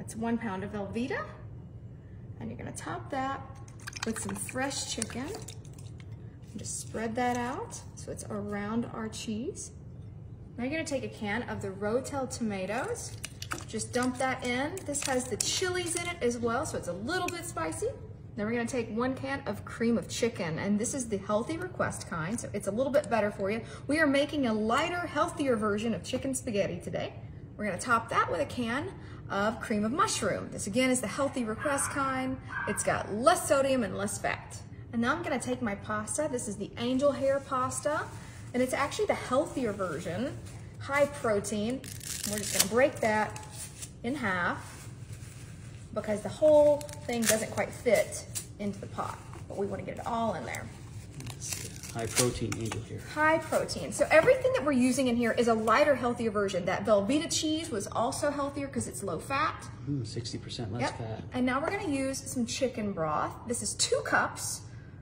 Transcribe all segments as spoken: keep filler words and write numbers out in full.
That's one pound of Velveeta. And you're gonna top that with some fresh chicken. And just spread that out so it's around our cheese. Now you're gonna take a can of the Rotel tomatoes. Just dump that in. This has the chilies in it as well, so it's a little bit spicy. Then we're gonna take one can of cream of chicken, and this is the healthy request kind, so it's a little bit better for you. We are making a lighter, healthier version of chicken spaghetti today. We're gonna top that with a can of cream of mushroom. This again is the healthy request kind. It's got less sodium and less fat. And now I'm gonna take my pasta. This is the angel hair pasta, and it's actually the healthier version, high protein. We're just gonna break that in half because the whole thing doesn't quite fit into the pot, but we wanna get it all in there. High protein angel hair. High protein. So everything that we're using in here is a lighter, healthier version. That Velveeta cheese was also healthier because it's low fat. Mm, sixty percent less Yep. fat. And now we're gonna use some chicken broth. This is two cups.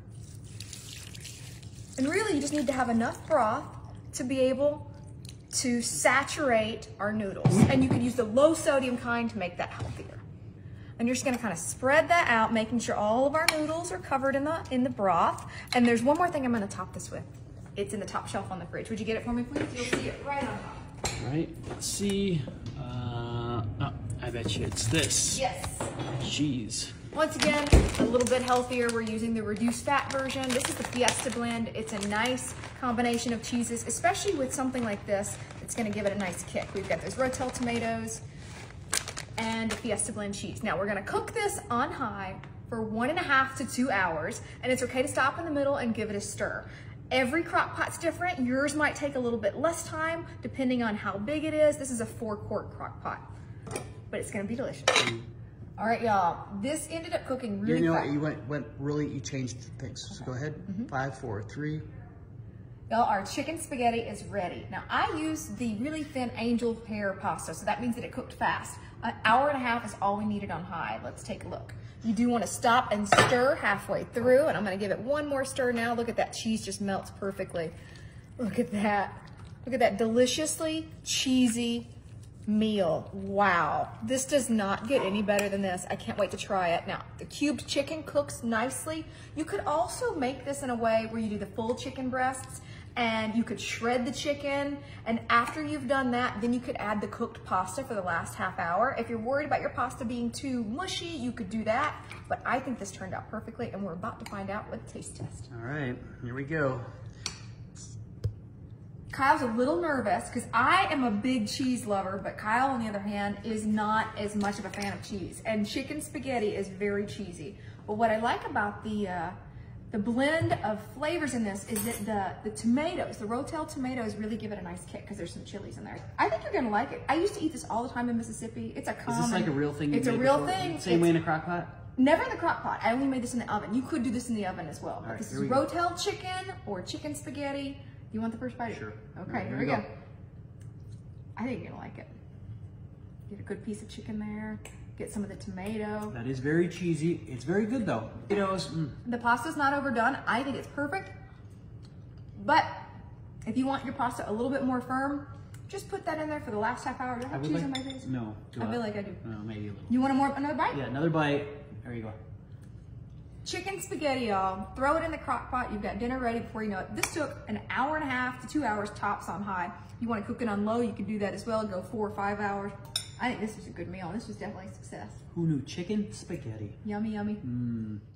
And really you just need to have enough broth to be able to saturate our noodles. And you could use the low sodium kind to make that healthier. And you're just gonna kind of spread that out, making sure all of our noodles are covered in the in the broth. And there's one more thing I'm gonna top this with. It's in the top shelf on the fridge. Would you get it for me, please? You'll see it right on top. Right, let's see. Uh, oh, I bet you it's this. Yes. Cheese. Once again, a little bit healthier. We're using the reduced fat version. This is the Fiesta blend. It's a nice combination of cheeses, especially with something like this. It's gonna give it a nice kick. We've got those Rotel tomatoes and the Fiesta blend cheese. Now we're gonna cook this on high for one and a half to two hours, and it's okay to stop in the middle and give it a stir. Every crock pot's different. Yours might take a little bit less time depending on how big it is. This is a four quart crock pot, but it's gonna be delicious. All right, y'all, this ended up cooking really You know fast. what, you went, went really, you changed things. So go ahead, Mm-hmm. five, four, three. Y'all, our chicken spaghetti is ready. Now, I used the really thin angel hair pasta, so that means that it cooked fast. An hour and a half is all we needed on high. Let's take a look. You do want to stop and stir halfway through, and I'm gonna give it one more stir now. Look at that cheese just melts perfectly. Look at that. Look at that deliciously cheesy meal. Wow, this does not get any better than this. I can't wait to try it. Now, the cubed chicken cooks nicely. You could also make this in a way where you do the full chicken breasts, and you could shred the chicken, and after you've done that, then you could add the cooked pasta for the last half hour. If you're worried about your pasta being too mushy, you could do that, but I think this turned out perfectly, and we're about to find out with the taste test. All right, here we go. Kyle's a little nervous because I am a big cheese lover, but Kyle, on the other hand, is not as much of a fan of cheese. And chicken spaghetti is very cheesy. But what I like about the uh, the blend of flavors in this is that the, the tomatoes, the Rotel tomatoes, really give it a nice kick because there's some chilies in there. I think you're gonna like it. I used to eat this all the time in Mississippi. It's a common. Is this like a real thing? you It's a made real before? thing. Same It's way in a crock pot? Never in the crock pot. I only made this in the oven. You could do this in the oven as well. But right, this is here we go. Rotel chicken or chicken spaghetti. You want the first bite? Sure. Okay, Here here we we go. go. I think you're gonna like it. Get a good piece of chicken there. Get some of the tomato. That is very cheesy. It's very good though. Potatoes. Mm. The pasta's not overdone. I think it's perfect. But if you want your pasta a little bit more firm, just put that in there for the last half hour. Do I I have would cheese like. on my face? No. Do I feel like I do. No, maybe a little. You want a more another bite? Yeah, another bite. There you go. Chicken spaghetti, y'all. Throw it in the crock pot. You've got dinner ready before you know it. This took an hour and a half to two hours tops on high. You want to cook it on low, you can do that as well. Go four or five hours. I think this was a good meal. This was definitely a success. Who knew chicken spaghetti? Yummy, yummy. Mmm.